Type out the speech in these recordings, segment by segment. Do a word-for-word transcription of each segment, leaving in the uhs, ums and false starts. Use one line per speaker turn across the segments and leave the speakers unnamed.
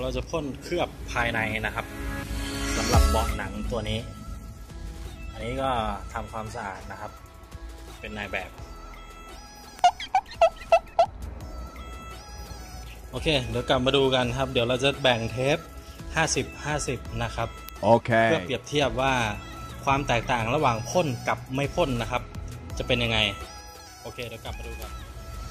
เราจะพ่นเคลือบภายในนะครับสำหรับเบาะหนังตัวนี้อันนี้ก็ทำความสะอาดนะครับเป็นนายแบบโอเคเดี๋ยวกลับมาดูกันครับเดี๋ยวเราจะแบ่งเทปห้าสิบ ห้าสิบนะครับโอเคเพื่อเปรียบเทียบว่าความแตกต่างระหว่างพ่นกับไม่พ่นนะครับจะเป็นยังไงโอเคเดี๋ยวกลับมาดูกัน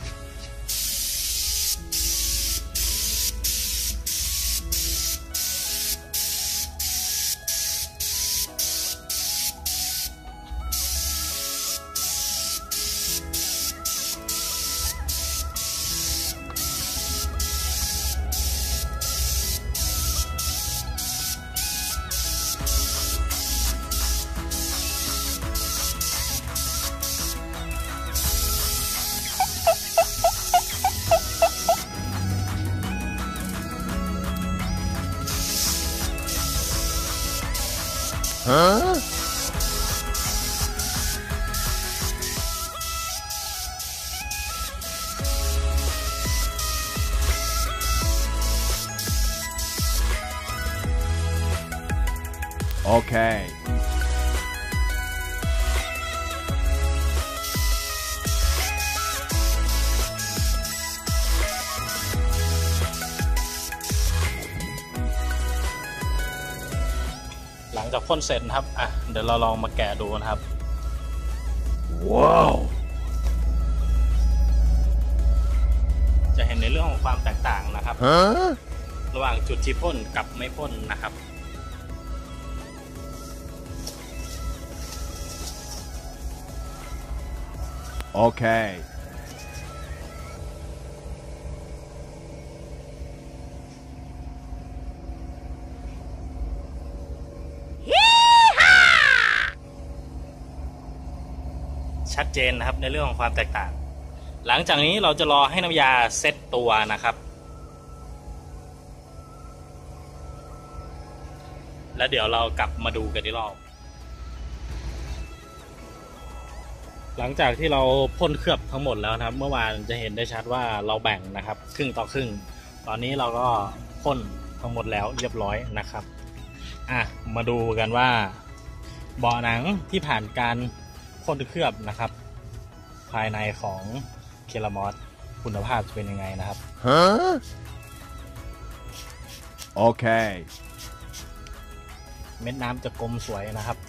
Huh? Okay.
หลังจากพ่นเสร็จนะครับอ่ะเดี๋ยวเราลองมาแกะดูนะครับ
ว้าว
จะเห็นในเรื่องของความแตกต่างนะครับ
huh?
ระหว่างจุดที่พ่นกับไม่พ่นนะครับ
โอเค
ชัดเจนนะครับในเรื่องของความแตกต่างหลังจากนี้เราจะรอให้น้ำยาเซ็ตตัวนะครับแล้วเดี๋ยวเรากลับมาดูกันอีกรอบหลังจากที่เราพ่นเคลือบทั้งหมดแล้วนะครับเมื่อวานจะเห็นได้ชัดว่าเราแบ่งนะครับครึ่งต่อครึ่งตอนนี้เราก็พ่นทั้งหมดแล้วเรียบร้อยนะครับอ่ะมาดูกันว่าเบาะหนังที่ผ่านการพ่นเคลือบนะครับภายในของเคลามอสคุณภาพจะเป็นยังไงนะครับ
ฮะโอเค
เม็ดน้ำจะกลมสวยนะครับ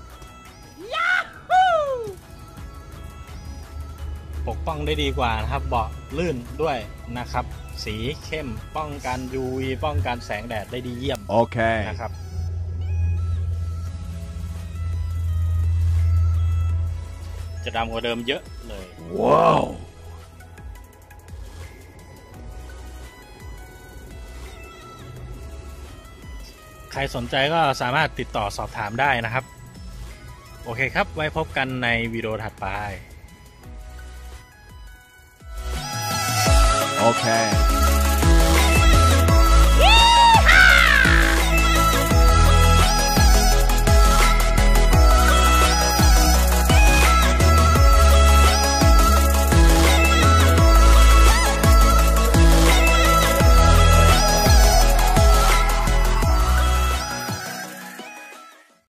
ปกป้องได้ดีกว่านะครับเบาะลื่นด้วยนะครับสีเข้มป้องกัน ยู วี ป้องกันแสงแดดได้ดีเยี่ยม
โอเค
นะครับจะดำกว่าเดิมเยอะเลย
ว้าว
ใครสนใจก็สามารถติดต่อสอบถามได้นะครับโอเคครับไว้พบกันในวิดีโอถัดไป
โอเค